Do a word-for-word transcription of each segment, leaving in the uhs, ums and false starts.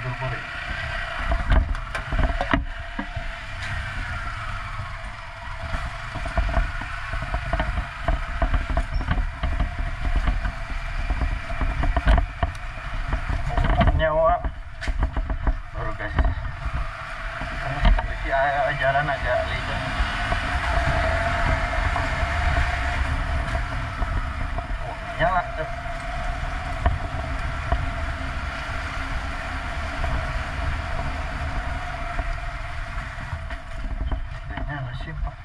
tidur boleh. Nyawa baru guys, kondisi jalan agak licin. Oh, nyala tuh. Nyala sih Pak.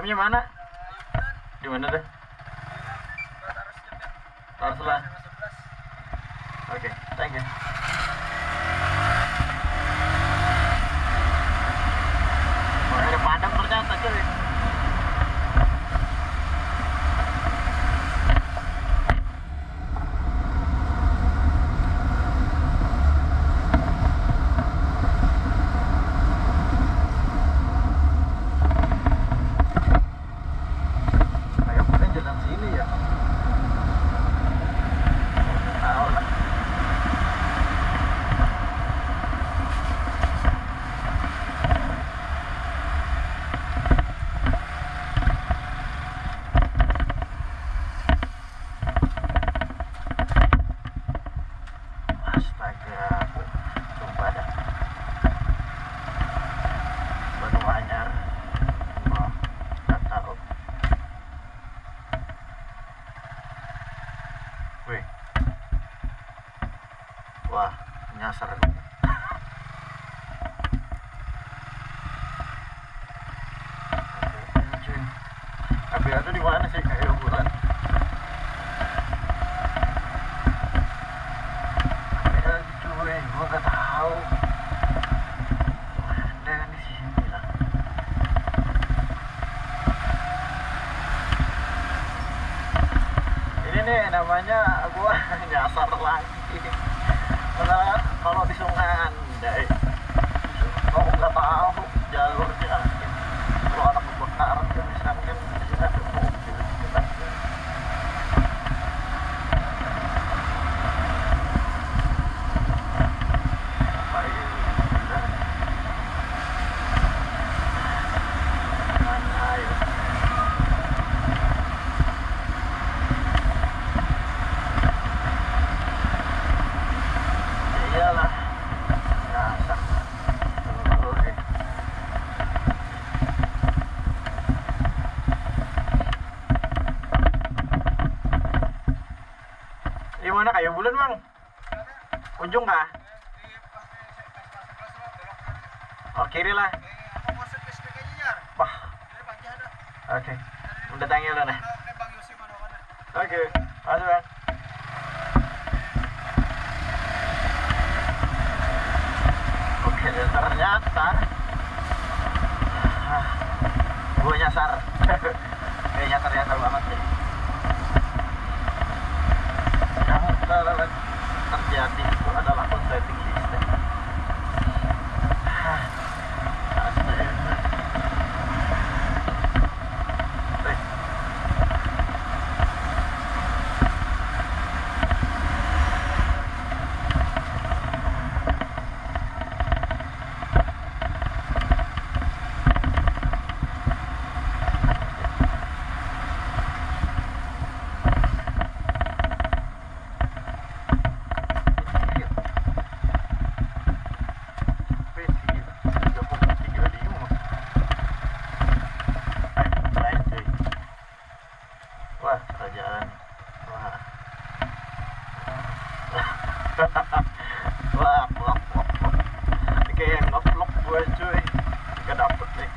Camnya mana? Di mana tuh? Taruh lah. Oke, okay, thank you. Wah, ada padam ternyata cuy. Wah, nyasar. Tapi itu di mana sih kayak bulan? Ada cuy, gua nggak tahu. Ada kan di sini lah. Ini nih namanya gua nyasar lagi. Karena kalau di Sungai Andai, mau nggak tahu jalurnya. Kalau anak kebakaran kan misalkan kan ada mobil kita. Baik, mana ya? Iyalah, nyasar. Di mana kayu bulan bang? Ujung kah? Oh kiri lah. Wah. Oke. Udah tanya lo nah. Oke. Masuk bang. Oke ternyata gue nyasar. Kayak nyasar nyasar banget sih. Yang terjadi itu adalah konsleting system. Wah, kerajaan. Wah. Wah, vlog, vlog, vlog. Ini kayak nge-vlog gue cuy. Gak dapet nih.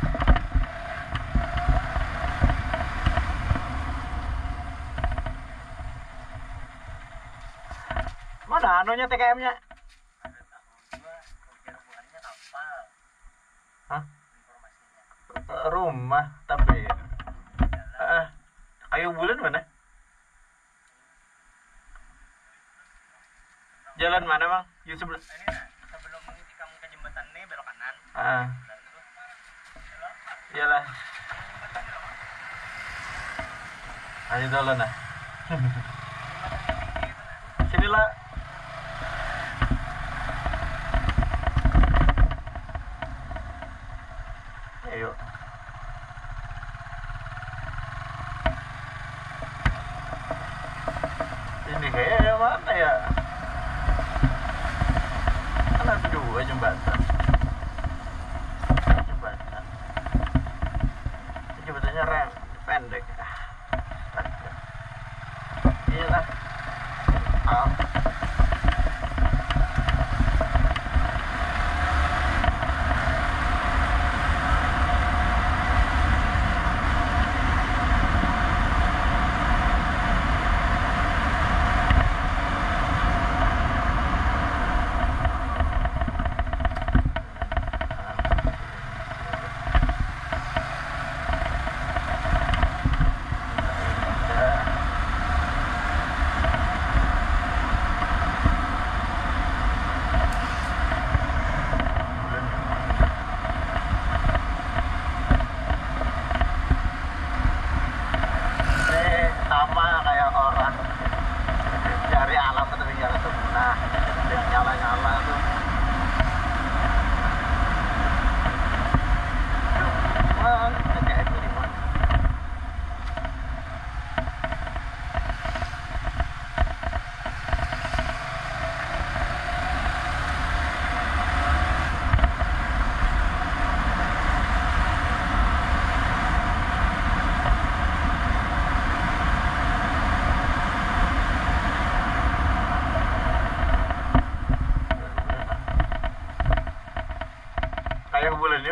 Mana anunya T K M-nya? Hah? Rumah, tapi uh, kayu bulan mana? Jalan mana bang? Di sebelah. Ini nah, sebelum mengisi kamu ke jembatan ini belok kanan. Ah. Iyalah. Ayo dulu nah. Sinilah. Ayo. Ini kayaknya mana ya? Kan ada dua jembatan. Jembatan. Jembatannya rem pendek. Iya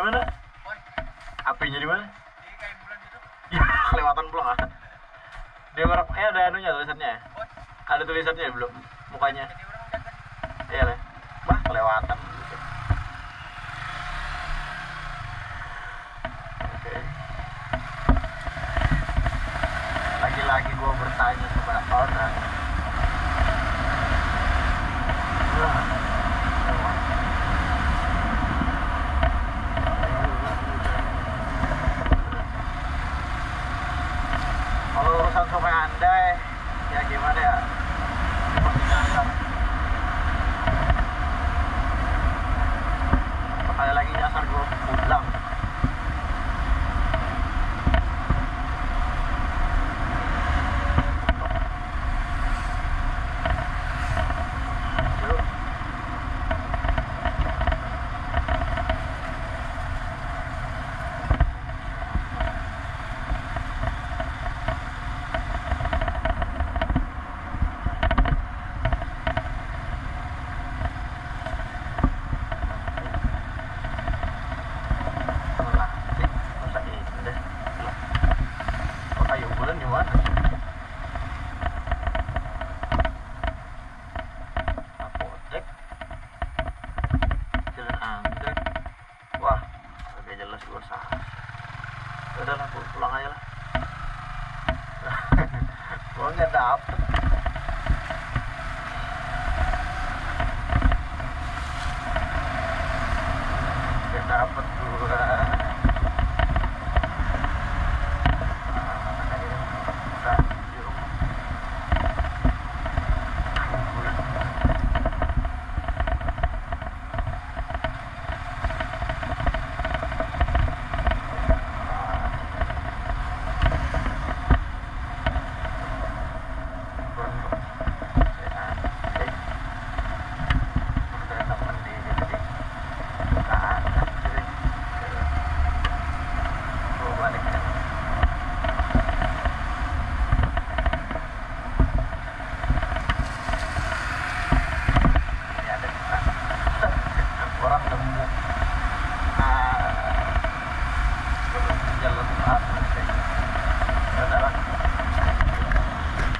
mana? Pon, Apinya di mana? di kayak bulan gitu. Ya, kelewatan pulang ah. Dia merek, eh ada anunya tulisannya ya? Pon, Ada tulisannya belum? Mukanya? jadi orang jaga. Iya lah. Bah, kelewatan. Oke. Lagi-lagi gue bertanya kepada orang. Wah, lewat. Kalau urusan sungai Andai, ya gimana ya? Masih nyasar. Sekali lagi nyasar gue pulang. Yuk. Melatih, masa indah. Lah, kok kayu bulan di mana? Apotek, jalan anggrek. Wah, agak jelas gue salah. Udah lah, pulang aja lah. Gue nggak dapet.